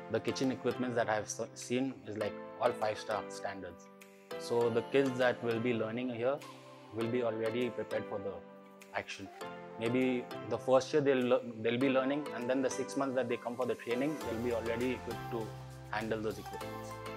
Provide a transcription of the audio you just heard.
The kitchen equipment that I've seen is like all 5-star standards. So the kids that will be learning here will be already prepared for the action. Maybe the first year they'll be learning, and then the 6 months that they come for the training, they'll be already equipped to handle those equipments.